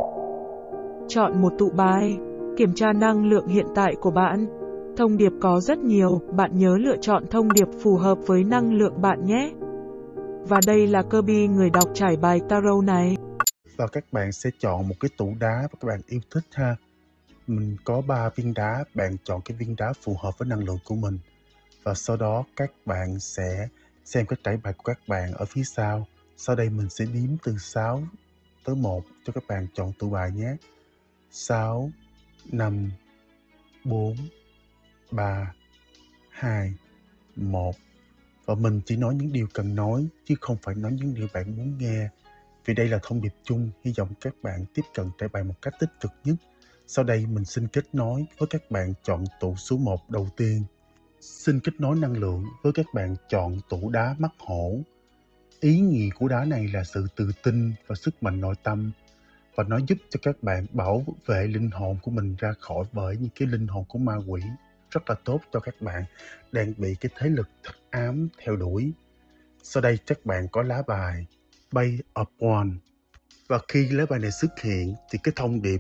Chọn một tụ bài, kiểm tra năng lượng hiện tại của bạn. Thông điệp có rất nhiều, bạn nhớ lựa chọn thông điệp phù hợp với năng lượng bạn nhé. Và đây là Kirby, người đọc trải bài tarot này. Và các bạn sẽ chọn một cái tủ đá mà các bạn yêu thích ha. Mình có 3 viên đá, bạn chọn cái viên đá phù hợp với năng lượng của mình. Và sau đó các bạn sẽ xem cái trải bài của các bạn ở phía sau. Sau đây mình sẽ đếm từ 6 tới 1 cho các bạn chọn tụ bài nhé. 6, 5, 4, 3, 2, 1. Và mình chỉ nói những điều cần nói chứ không phải nói những điều bạn muốn nghe. Vì đây là thông điệp chung, hy vọng các bạn tiếp cận trải bài một cách tích cực nhất. Sau đây mình xin kết nối với các bạn chọn tụ số 1 đầu tiên. Xin kết nối năng lượng với các bạn chọn tủ đá mắt hổ. Ý nghĩa của đá này là sự tự tin và sức mạnh nội tâm, và nó giúp cho các bạn bảo vệ linh hồn của mình ra khỏi bởi những cái linh hồn của ma quỷ. Rất là tốt cho các bạn đang bị cái thế lực thật ám theo đuổi. Sau đây các bạn có lá bài Bay of One. Và khi lá bài này xuất hiện thì cái thông điệp: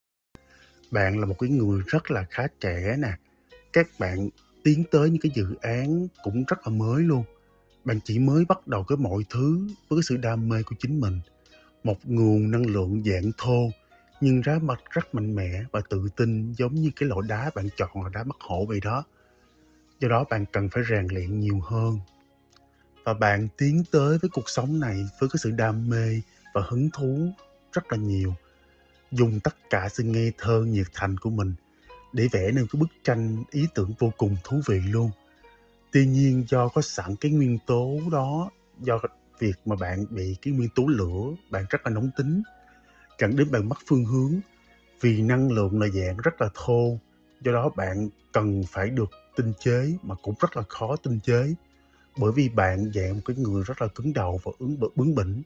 bạn là một cái người rất là khá trẻ nè. Các bạn tiến tới những cái dự án cũng rất là mới luôn. Bạn chỉ mới bắt đầu cái mọi thứ với cái sự đam mê của chính mình. Một nguồn năng lượng dạng thô nhưng ra mặt rất mạnh mẽ và tự tin, giống như cái loại đá bạn chọn là đá mắt hổ vậy đó. Do đó bạn cần phải rèn luyện nhiều hơn. Và bạn tiến tới với cuộc sống này với cái sự đam mê và hứng thú rất là nhiều. Dùng tất cả sự ngây thơ nhiệt thành của mình để vẽ nên cái bức tranh ý tưởng vô cùng thú vị luôn. Tuy nhiên do có sẵn cái nguyên tố đó, do việc mà bạn bị cái nguyên tố lửa, bạn rất là nóng tính, dẫn đến bạn mất phương hướng. Vì năng lượng là dạng rất là thô, do đó bạn cần phải được tinh chế mà cũng rất là khó tinh chế. Bởi vì bạn dạng một cái người rất là cứng đầu và bướng bỉnh.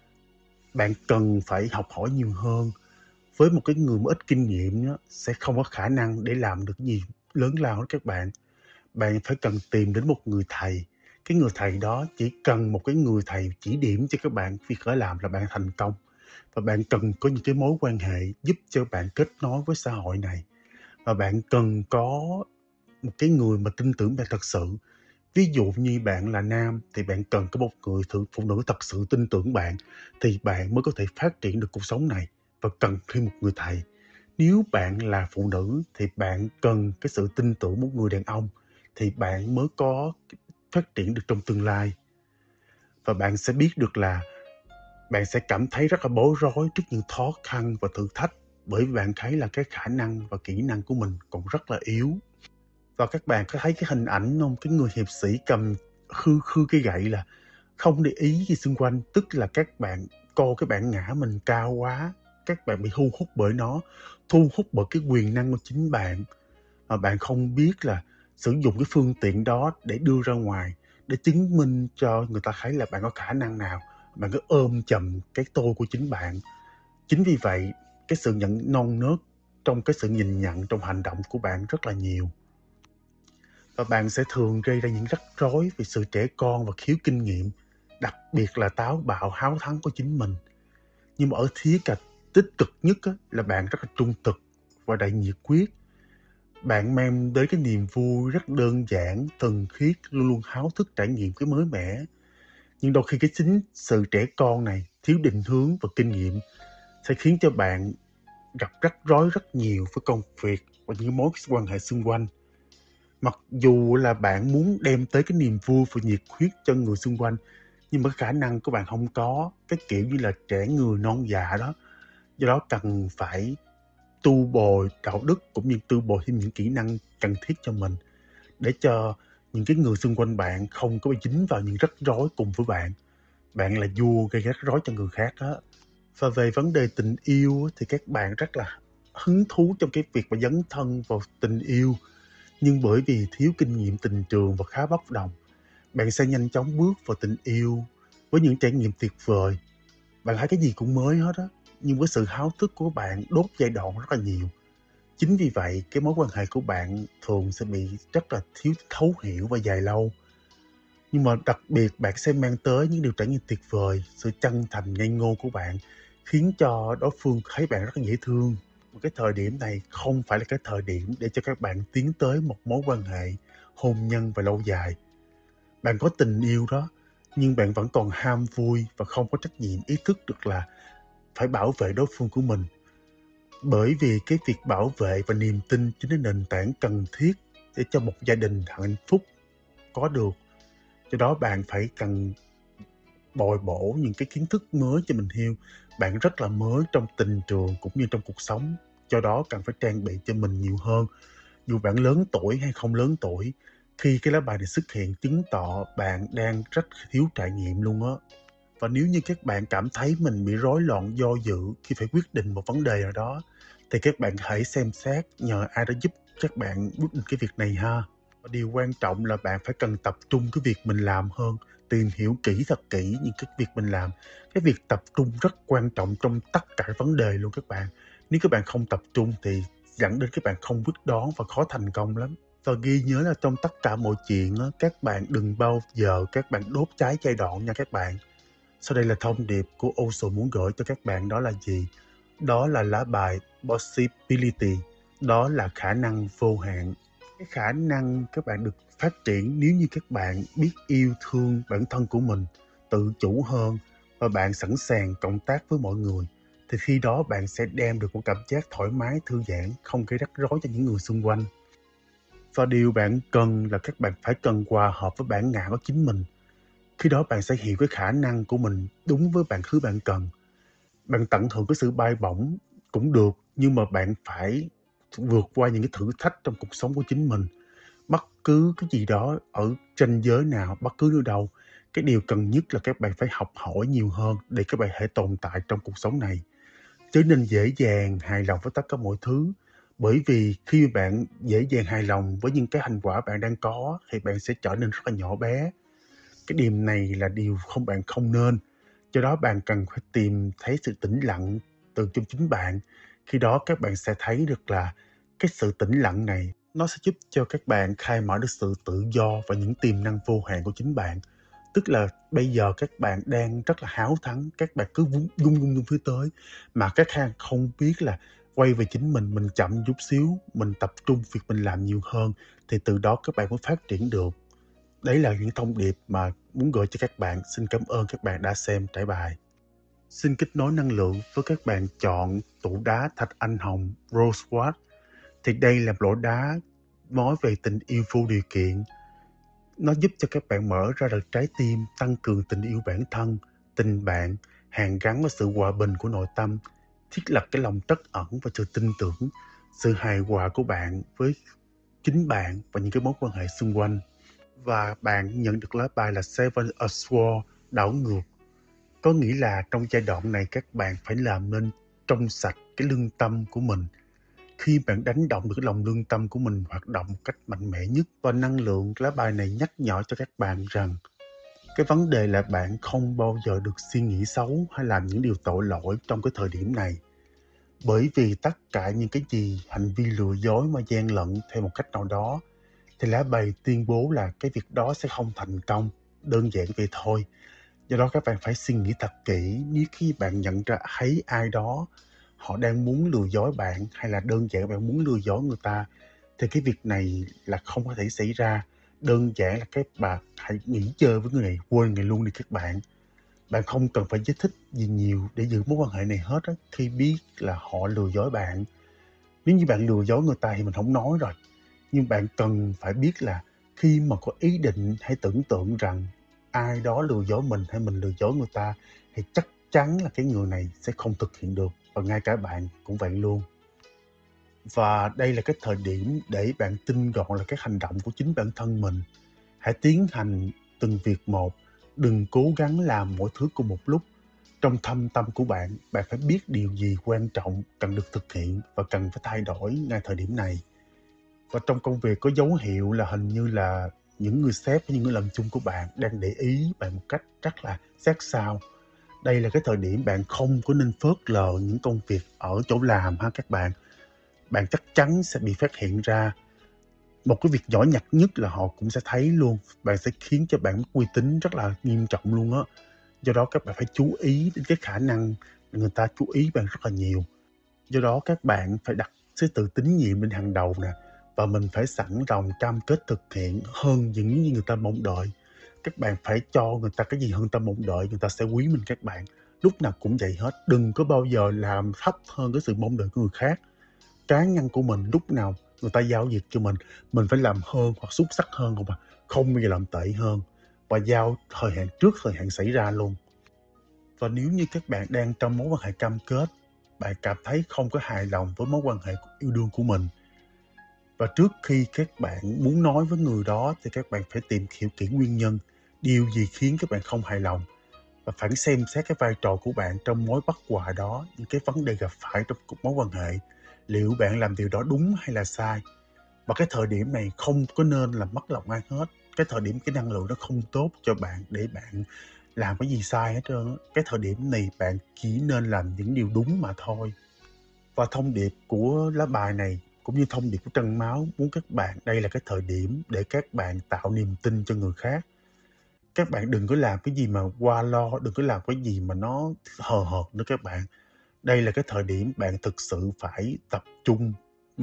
Bạn cần phải học hỏi nhiều hơn. Với một cái người mà ít kinh nghiệm đó, sẽ không có khả năng để làm được gì lớn lao đó các bạn. Bạn phải cần tìm đến một người thầy. Cái người thầy đó chỉ cần một cái người thầy chỉ điểm cho các bạn việc phải làm là bạn thành công. Và bạn cần có những cái mối quan hệ giúp cho bạn kết nối với xã hội này. Và bạn cần có một cái người mà tin tưởng bạn thật sự. Ví dụ như bạn là nam thì bạn cần có một người phụ nữ thật sự tin tưởng bạn thì bạn mới có thể phát triển được cuộc sống này, và cần thêm một người thầy. Nếu bạn là phụ nữ thì bạn cần cái sự tin tưởng một người đàn ông thì bạn mới có phát triển được trong tương lai. Và bạn sẽ biết được là bạn sẽ cảm thấy rất là bối rối trước những khó khăn và thử thách, bởi vì bạn thấy là cái khả năng và kỹ năng của mình còn rất là yếu. Và các bạn có thấy cái hình ảnh không? Cái người hiệp sĩ cầm khư cái gậy là không để ý gì xung quanh, tức là các bạn coi cái bản ngã mình cao quá, các bạn bị thu hút bởi nó, thu hút bởi cái quyền năng của chính bạn, mà bạn không biết là sử dụng cái phương tiện đó để đưa ra ngoài, để chứng minh cho người ta thấy là bạn có khả năng nào. Bạn cứ ôm chầm cái tôi của chính bạn. Chính vì vậy, cái sự non nớt trong cái sự nhìn nhận trong hành động của bạn rất là nhiều. Và bạn sẽ thường gây ra những rắc rối vì sự trẻ con và thiếu kinh nghiệm, đặc biệt là táo bạo háo thắng của chính mình. Nhưng mà ở khía cạnh tích cực nhất á, là bạn rất là trung thực và đầy nhiệt huyết. Bạn mang đến cái niềm vui rất đơn giản, thuần khiết, luôn luôn háo thức trải nghiệm cái mới mẻ. Nhưng đôi khi cái chính sự trẻ con này, thiếu định hướng và kinh nghiệm, sẽ khiến cho bạn gặp rắc rối rất nhiều với công việc và những mối quan hệ xung quanh. Mặc dù là bạn muốn đem tới cái niềm vui và nhiệt huyết cho người xung quanh, nhưng mà khả năng của bạn không có, cái kiểu như là trẻ người non dạ đó. Do đó cần phải tu bồi đạo đức cũng như tu bồi thêm những kỹ năng cần thiết cho mình, để cho những cái người xung quanh bạn không có bị dính vào những rắc rối cùng với bạn. Bạn là vua gây rắc rối cho người khác đó. Và về vấn đề tình yêu thì các bạn rất là hứng thú trong cái việc mà dấn thân vào tình yêu. Nhưng bởi vì thiếu kinh nghiệm tình trường và khá bốc đồng, bạn sẽ nhanh chóng bước vào tình yêu với những trải nghiệm tuyệt vời. Bạn thấy cái gì cũng mới hết á, nhưng với sự háo thức của bạn đốt giai đoạn rất là nhiều. Chính vì vậy, cái mối quan hệ của bạn thường sẽ bị rất là thiếu thấu hiểu và dài lâu. Nhưng mà đặc biệt bạn sẽ mang tới những điều trải nghiệm tuyệt vời, sự chân thành ngây ngô của bạn khiến cho đối phương thấy bạn rất là dễ thương. Một cái thời điểm này không phải là cái thời điểm để cho các bạn tiến tới một mối quan hệ hôn nhân và lâu dài. Bạn có tình yêu đó, nhưng bạn vẫn còn ham vui và không có trách nhiệm ý thức được là phải bảo vệ đối phương của mình. Bởi vì cái việc bảo vệ và niềm tin chính là nền tảng cần thiết để cho một gia đình hạnh phúc có được. Do đó bạn phải cần bồi bổ những cái kiến thức mới cho mình yêu. Bạn rất là mới trong tình trường cũng như trong cuộc sống, do đó cần phải trang bị cho mình nhiều hơn. Dù bạn lớn tuổi hay không lớn tuổi, khi cái lá bài này xuất hiện chứng tỏ bạn đang rất thiếu trải nghiệm luôn á. Và nếu như các bạn cảm thấy mình bị rối loạn do dự khi phải quyết định một vấn đề nào đó, thì các bạn hãy xem xét nhờ ai đó giúp các bạn quyết định cái việc này ha. Và điều quan trọng là bạn phải cần tập trung cái việc mình làm hơn, tìm hiểu kỹ thật kỹ những cái việc mình làm. Cái việc tập trung rất quan trọng trong tất cả vấn đề luôn các bạn. Nếu các bạn không tập trung thì dẫn đến các bạn không quyết đoán và khó thành công lắm. Và ghi nhớ là trong tất cả mọi chuyện á, các bạn đừng bao giờ các bạn đốt cháy giai đoạn nha các bạn. Sau đây là thông điệp của Osho muốn gửi cho các bạn, đó là gì? Đó là lá bài Possibility, đó là khả năng vô hạn. Cái khả năng các bạn được phát triển nếu như các bạn biết yêu thương bản thân của mình, tự chủ hơn và bạn sẵn sàng cộng tác với mọi người. Thì khi đó bạn sẽ đem được một cảm giác thoải mái, thư giãn, không gây rắc rối cho những người xung quanh. Và điều bạn cần là các bạn phải cần hòa hợp với bản ngã của chính mình. Khi đó bạn sẽ hiểu cái khả năng của mình đúng với thứ bạn cần. Bạn tận hưởng cái sự bay bổng cũng được, nhưng mà bạn phải vượt qua những cái thử thách trong cuộc sống của chính mình. Bất cứ cái gì đó ở ranh giới nào, bất cứ nơi đâu, cái điều cần nhất là các bạn phải học hỏi nhiều hơn để các bạn có thể tồn tại trong cuộc sống này. Trở nên dễ dàng, hài lòng với tất cả mọi thứ. Bởi vì khi bạn dễ dàng hài lòng với những cái thành quả bạn đang có thì bạn sẽ trở nên rất là nhỏ bé. Cái điểm này là điều bạn không nên. Do đó bạn cần phải tìm thấy sự tĩnh lặng từ trong chính bạn. Khi đó các bạn sẽ thấy được là cái sự tĩnh lặng này nó sẽ giúp cho các bạn khai mở được sự tự do và những tiềm năng vô hạn của chính bạn. Tức là bây giờ các bạn đang rất là háo thắng, các bạn cứ vung phía tới mà các bạn không biết là quay về chính mình chậm chút xíu, mình tập trung việc mình làm nhiều hơn thì từ đó các bạn mới phát triển được. Đấy là những thông điệp mà muốn gửi cho các bạn. Xin cảm ơn các bạn đã xem trải bài. Xin kết nối năng lượng với các bạn chọn tủ đá thạch anh hồng Rose Quartz. Thì đây là loại đá nói về tình yêu vô điều kiện. Nó giúp cho các bạn mở ra được trái tim, tăng cường tình yêu bản thân, tình bạn, hàn gắn với sự hòa bình của nội tâm, thiết lập cái lòng trắc ẩn và sự tin tưởng, sự hài hòa của bạn với chính bạn và những cái mối quan hệ xung quanh. Và bạn nhận được lá bài là Seven of Swords, đảo ngược. Có nghĩa là trong giai đoạn này các bạn phải làm nên trong sạch cái lương tâm của mình. Khi bạn đánh động được cái lòng lương tâm của mình hoạt động một cách mạnh mẽ nhất, và năng lượng lá bài này nhắc nhở cho các bạn rằng cái vấn đề là bạn không bao giờ được suy nghĩ xấu hay làm những điều tội lỗi trong cái thời điểm này. Bởi vì tất cả những cái gì hành vi lừa dối mà gian lận theo một cách nào đó thì lá bài tuyên bố là cái việc đó sẽ không thành công, đơn giản vậy thôi. Do đó các bạn phải suy nghĩ thật kỹ. Nếu khi bạn nhận ra thấy ai đó họ đang muốn lừa dối bạn, hay là đơn giản bạn muốn lừa dối người ta, thì cái việc này là không có thể xảy ra. Đơn giản là các bạn hãy nghỉ chơi với người này, quên người luôn đi các bạn. Bạn không cần phải giải thích gì nhiều để giữ mối quan hệ này hết á, khi biết là họ lừa dối bạn. Nếu như bạn lừa dối người ta thì mình không nói rồi. Nhưng bạn cần phải biết là khi mà có ý định hay tưởng tượng rằng ai đó lừa dối mình hay mình lừa dối người ta thì chắc chắn là cái người này sẽ không thực hiện được, và ngay cả bạn cũng vậy luôn. Và đây là cái thời điểm để bạn tinh gọn là các hành động của chính bản thân mình. Hãy tiến hành từng việc một, đừng cố gắng làm mọi thứ cùng một lúc. Trong thâm tâm của bạn, bạn phải biết điều gì quan trọng cần được thực hiện và cần phải thay đổi ngay thời điểm này. Và trong công việc có dấu hiệu là hình như là những người sếp hay những người làm chung của bạn đang để ý bạn một cách rất là sát sao. Đây là cái thời điểm bạn không có nên phớt lờ những công việc ở chỗ làm ha các bạn. Bạn chắc chắn sẽ bị phát hiện ra. Một cái việc nhỏ nhặt nhất là họ cũng sẽ thấy luôn. Bạn sẽ khiến cho bạn mất uy tín rất là nghiêm trọng luôn á. Do đó các bạn phải chú ý đến cái khả năng người ta chú ý bạn rất là nhiều. Do đó các bạn phải đặt cái tự tín nhiệm lên hàng đầu nè, và mình phải sẵn lòng cam kết thực hiện hơn những gì người ta mong đợi. Các bạn phải cho người ta cái gì hơn ta mong đợi, người ta sẽ quý mình các bạn. Lúc nào cũng vậy hết, đừng có bao giờ làm thấp hơn cái sự mong đợi của người khác. Cá nhân của mình lúc nào người ta giao việc cho mình phải làm hơn hoặc xuất sắc hơn không bao giờ làm tệ hơn, và giao thời hạn trước thời hạn xảy ra luôn. Và nếu như các bạn đang trong mối quan hệ cam kết, bạn cảm thấy không có hài lòng với mối quan hệ yêu đương của mình, và trước khi các bạn muốn nói với người đó thì các bạn phải tìm hiểu kỹ nguyên nhân, điều gì khiến các bạn không hài lòng, và phải xem xét cái vai trò của bạn trong mối bất hòa đó, những cái vấn đề gặp phải trong mối quan hệ. Liệu bạn làm điều đó đúng hay là sai? Và cái thời điểm này không có nên làm mất lòng ai hết. Cái thời điểm cái năng lượng nó không tốt cho bạn để bạn làm cái gì sai hết trơn á. Cái thời điểm này bạn chỉ nên làm những điều đúng mà thôi. Và thông điệp của lá bài này cũng như thông điệp của Trân Máu muốn các bạn, đây là cái thời điểm để các bạn tạo niềm tin cho người khác. Các bạn đừng có làm cái gì mà qua lo, đừng có làm cái gì mà nó hời hợt nữa các bạn. Đây là cái thời điểm bạn thực sự phải tập trung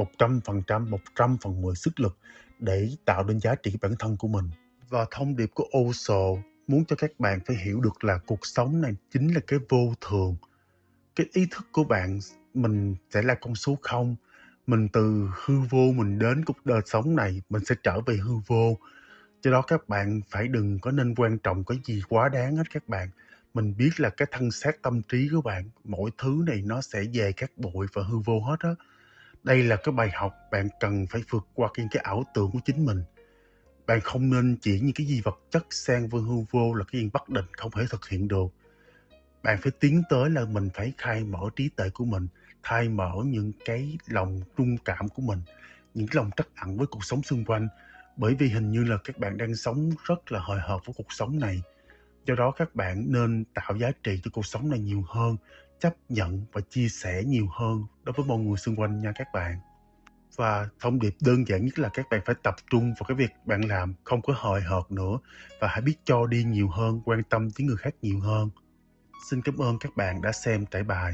100%, 100/10 sức lực để tạo nên giá trị bản thân của mình. Và thông điệp của Osho muốn cho các bạn phải hiểu được là cuộc sống này chính là cái vô thường. Cái ý thức của bạn, mình sẽ là con số 0. Mình từ hư vô mình đến cuộc đời sống này, mình sẽ trở về hư vô. Do đó các bạn phải đừng có nên quan trọng cái gì quá đáng hết các bạn. Mình biết là cái thân xác tâm trí của bạn, mỗi thứ này nó sẽ về cát bụi và hư vô hết á. Đây là cái bài học bạn cần phải vượt qua cái ảo tưởng của chính mình. Bạn không nên chỉ những cái gì vật chất sang với hư vô là cái gì bất định không thể thực hiện được. Bạn phải tiến tới là mình phải khai mở trí tuệ của mình, khai mở những cái lòng trung cảm của mình, những cái lòng trắc ẩn với cuộc sống xung quanh. Bởi vì hình như là các bạn đang sống rất là hời hợt với cuộc sống này. Do đó các bạn nên tạo giá trị cho cuộc sống này nhiều hơn, chấp nhận và chia sẻ nhiều hơn đối với mọi người xung quanh nha các bạn. Và thông điệp đơn giản nhất là các bạn phải tập trung vào cái việc bạn làm, không có hời hợt nữa, và hãy biết cho đi nhiều hơn, quan tâm tới người khác nhiều hơn. Xin cảm ơn các bạn đã xem trải bài.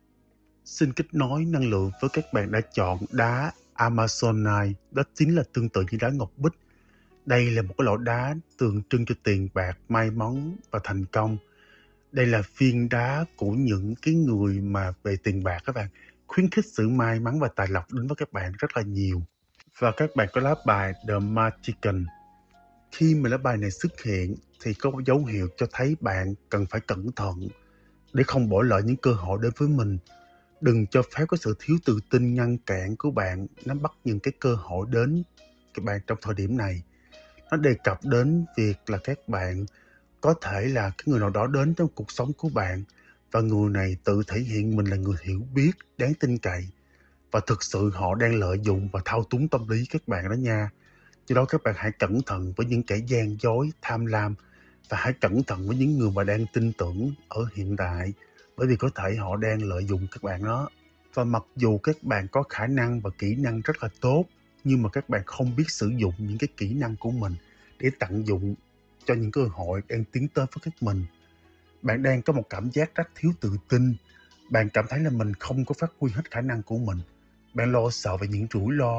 Xin kết nối năng lượng với các bạn đã chọn đá Amazonite, đó chính là tương tự như đá ngọc bích. Đây là một cái loại đá tượng trưng cho tiền bạc, may mắn và thành công. Đây là viên đá của những cái người mà về tiền bạc các bạn, khuyến khích sự may mắn và tài lộc đến với các bạn rất là nhiều. Và các bạn có lá bài The Magician. Khi mà lá bài này xuất hiện thì có dấu hiệu cho thấy bạn cần phải cẩn thận để không bỏ lỡ những cơ hội đến với mình. Đừng cho phép có sự thiếu tự tin ngăn cản của bạn nắm bắt những cái cơ hội đến các bạn trong thời điểm này. Nó đề cập đến việc là các bạn có thể là cái người nào đó đến trong cuộc sống của bạn, và người này tự thể hiện mình là người hiểu biết, đáng tin cậy, và thực sự họ đang lợi dụng và thao túng tâm lý các bạn đó nha. Do đó các bạn hãy cẩn thận với những kẻ gian dối, tham lam, và hãy cẩn thận với những người mà đang tin tưởng ở hiện tại, bởi vì có thể họ đang lợi dụng các bạn đó. Và mặc dù các bạn có khả năng và kỹ năng rất là tốt, nhưng mà các bạn không biết sử dụng những cái kỹ năng của mình để tận dụng cho những cơ hội đang tiến tới với các mình. Bạn đang có một cảm giác rất thiếu tự tin. Bạn cảm thấy là mình không có phát huy hết khả năng của mình. Bạn lo sợ về những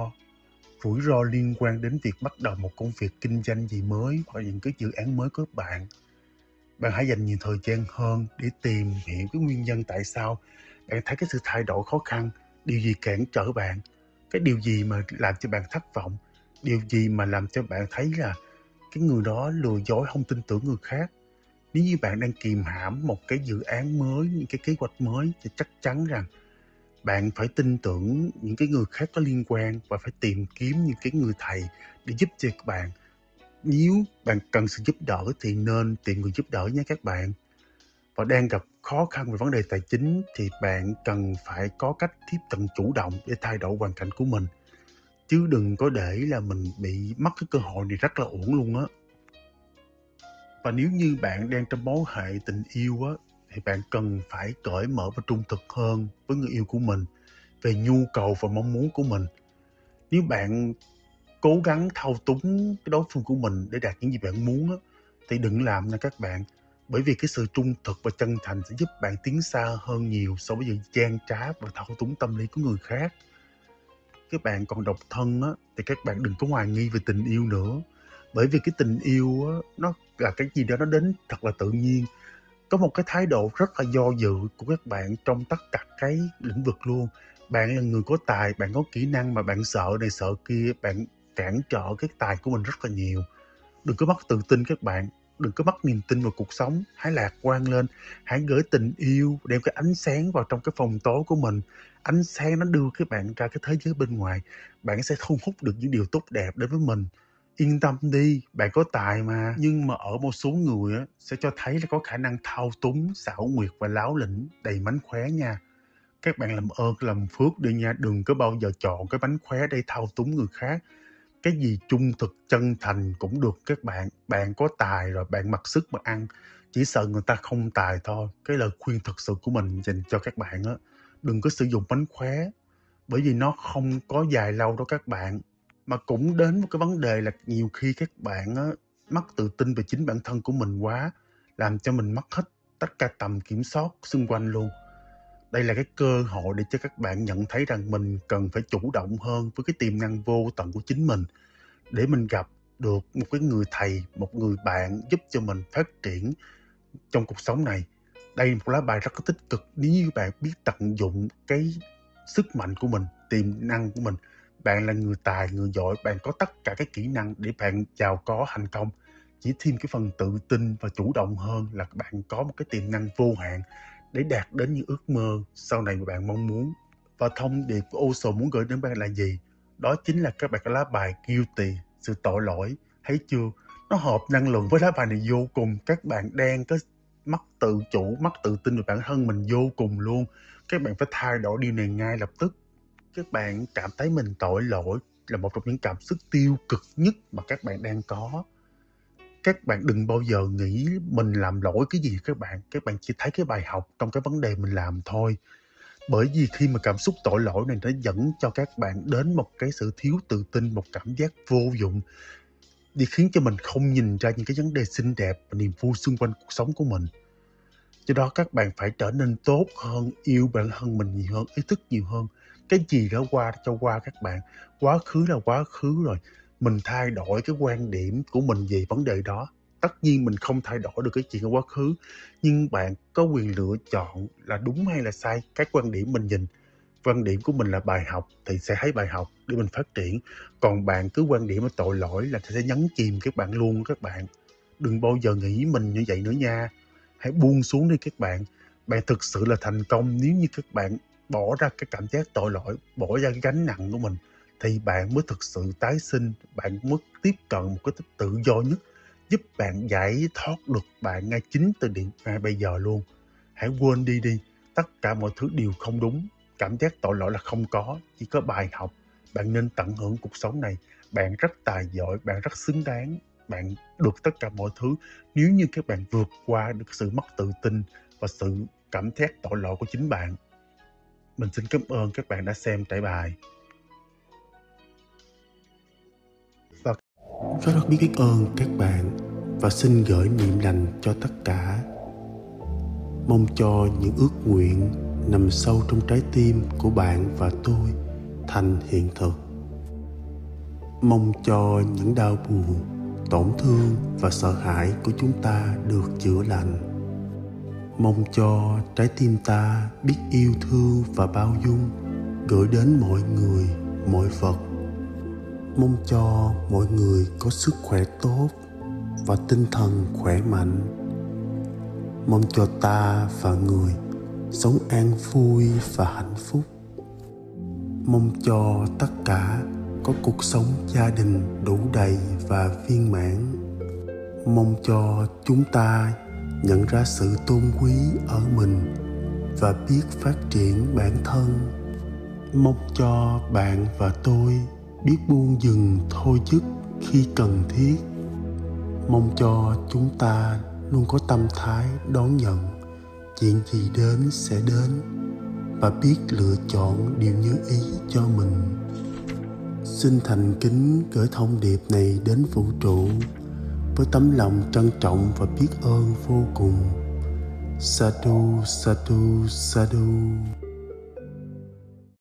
rủi ro liên quan đến việc bắt đầu một công việc kinh doanh gì mới hoặc những cái dự án mới của bạn. Bạn hãy dành nhiều thời gian hơn để tìm hiểu cái nguyên nhân tại sao bạn thấy cái sự thay đổi khó khăn, điều gì cản trở bạn, cái điều gì mà làm cho bạn thất vọng, điều gì mà làm cho bạn thấy là cái người đó lừa dối, không tin tưởng người khác. Nếu như bạn đang kìm hãm một cái dự án mới, những cái kế hoạch mới, thì chắc chắn rằng bạn phải tin tưởng những cái người khác có liên quan và phải tìm kiếm những cái người thầy để giúp cho các bạn. Nếu bạn cần sự giúp đỡ thì nên tìm người giúp đỡ nhé các bạn. Và đang gặp khó khăn về vấn đề tài chính thì bạn cần phải có cách tiếp cận chủ động để thay đổi hoàn cảnh của mình. Chứ đừng có để là mình bị mất cái cơ hội này rất là uổng luôn á. Và nếu như bạn đang trong mối hệ tình yêu á, thì bạn cần phải cởi mở và trung thực hơn với người yêu của mình về nhu cầu và mong muốn của mình. Nếu bạn cố gắng thao túng cái đối phương của mình để đạt những gì bạn muốn á, thì đừng làm nha các bạn. Bởi vì cái sự trung thực và chân thành sẽ giúp bạn tiến xa hơn nhiều so với việc gian trá và thao túng tâm lý của người khác. Các bạn còn độc thân á, thì các bạn đừng có hoài nghi về tình yêu nữa. Bởi vì cái tình yêu á, nó là cái gì đó nó đến thật là tự nhiên. Có một cái thái độ rất là do dự của các bạn trong tất cả cái lĩnh vực luôn. Bạn là người có tài, bạn có kỹ năng mà bạn sợ này sợ kia, bạn cản trở cái tài của mình rất là nhiều. Đừng có mất tự tin các bạn, đừng có mất niềm tin vào cuộc sống, hãy lạc quan lên, hãy gửi tình yêu, đem cái ánh sáng vào trong cái phòng tối của mình. Ánh sáng nó đưa các bạn ra cái thế giới bên ngoài, bạn sẽ thu hút được những điều tốt đẹp đến với mình. Yên tâm đi, bạn có tài mà, nhưng mà ở một số người á, sẽ cho thấy là có khả năng thao túng, xảo quyệt và láo lĩnh, đầy mánh khóe nha. Các bạn làm ơn làm phước đi nha, đừng có bao giờ chọn cái mánh khóe để thao túng người khác. Cái gì trung thực, chân thành cũng được các bạn. Bạn có tài rồi, bạn mặc sức mà ăn. Chỉ sợ người ta không tài thôi. Cái lời khuyên thật sự của mình dành cho các bạn á, đừng có sử dụng mánh khóe, bởi vì nó không có dài lâu đâu các bạn. Mà cũng đến một cái vấn đề là nhiều khi các bạn á, mất tự tin về chính bản thân của mình quá, làm cho mình mất hết tất cả tầm kiểm soát xung quanh luôn. Đây là cái cơ hội để cho các bạn nhận thấy rằng mình cần phải chủ động hơn với cái tiềm năng vô tận của chính mình, để mình gặp được một cái người thầy, một người bạn giúp cho mình phát triển trong cuộc sống này. Đây là một lá bài rất là tích cực nếu như bạn biết tận dụng cái sức mạnh của mình, tiềm năng của mình. Bạn là người tài, người giỏi, bạn có tất cả các kỹ năng để bạn giàu có thành công. Chỉ thêm cái phần tự tin và chủ động hơn là bạn có một cái tiềm năng vô hạn để đạt đến những ước mơ sau này mà bạn mong muốn. Và thông điệp của Osho muốn gửi đến bạn là gì? Đó chính là các bạn có lá bài guilty, sự tội lỗi. Thấy chưa? Nó hợp năng lượng với lá bài này vô cùng. Các bạn đang có mất tự chủ, mất tự tin về bản thân mình vô cùng luôn. Các bạn phải thay đổi điều này ngay lập tức. Các bạn cảm thấy mình tội lỗi là một trong những cảm xúc tiêu cực nhất mà các bạn đang có. Các bạn đừng bao giờ nghĩ mình làm lỗi cái gì các bạn. Các bạn chỉ thấy cái bài học trong cái vấn đề mình làm thôi. Bởi vì khi mà cảm xúc tội lỗi này nó dẫn cho các bạn đến một cái sự thiếu tự tin, một cảm giác vô dụng, đi khiến cho mình không nhìn ra những cái vấn đề xinh đẹp và niềm vui xung quanh cuộc sống của mình. Do đó các bạn phải trở nên tốt hơn, yêu bản thân mình nhiều hơn, ý thức nhiều hơn. Cái gì đã qua cho qua các bạn. Quá khứ là quá khứ rồi. Mình thay đổi cái quan điểm của mình về vấn đề đó. Tất nhiên mình không thay đổi được cái chuyện ở quá khứ, nhưng bạn có quyền lựa chọn là đúng hay là sai. Cái quan điểm mình nhìn, quan điểm của mình là bài học thì sẽ thấy bài học để mình phát triển. Còn bạn cứ quan điểm là tội lỗi là sẽ nhấn chìm các bạn luôn các bạn. Đừng bao giờ nghĩ mình như vậy nữa nha. Hãy buông xuống đi các bạn. Bạn thực sự là thành công nếu như các bạn bỏ ra cái cảm giác tội lỗi, bỏ ra cái gánh nặng của mình, thì bạn mới thực sự tái sinh, bạn mới tiếp cận một cái tự do nhất, giúp bạn giải thoát được bạn ngay chính từ điểm ngay bây giờ luôn. Hãy quên đi đi, tất cả mọi thứ đều không đúng. Cảm giác tội lỗi là không có, chỉ có bài học. Bạn nên tận hưởng cuộc sống này. Bạn rất tài giỏi, bạn rất xứng đáng, bạn được tất cả mọi thứ nếu như các bạn vượt qua được sự mất tự tin và sự cảm giác tội lỗi của chính bạn. Mình xin cảm ơn các bạn đã xem trải bài. Và rất biết ơn các bạn và xin gửi niệm lành cho tất cả. Mong cho những ước nguyện nằm sâu trong trái tim của bạn và tôi thành hiện thực. Mong cho những đau buồn, tổn thương và sợ hãi của chúng ta được chữa lành. Mong cho trái tim ta biết yêu thương và bao dung, gửi đến mọi người, mọi vật. Mong cho mọi người có sức khỏe tốt và tinh thần khỏe mạnh. Mong cho ta và người sống an vui và hạnh phúc. Mong cho tất cả có cuộc sống gia đình đủ đầy và viên mãn. Mong cho chúng ta nhận ra sự tôn quý ở mình và biết phát triển bản thân. Mong cho bạn và tôi biết buông dừng thôi dứt khi cần thiết. Mong cho chúng ta luôn có tâm thái đón nhận chuyện gì đến sẽ đến và biết lựa chọn điều như ý cho mình. Xin thành kính gửi thông điệp này đến vũ trụ với tấm lòng trân trọng và biết ơn vô cùng. Sadhu, sadhu, sadhu.